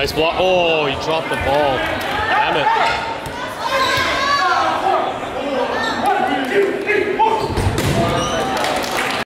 Nice block. Oh, he dropped the ball. Damn it.